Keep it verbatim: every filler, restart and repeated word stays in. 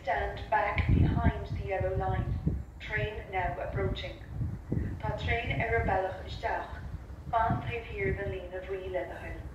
stand back behind the yellow line. Train now approaching. Tá train ar a bellach isteach. Fan taobh hir na lína bhuí le na hyn.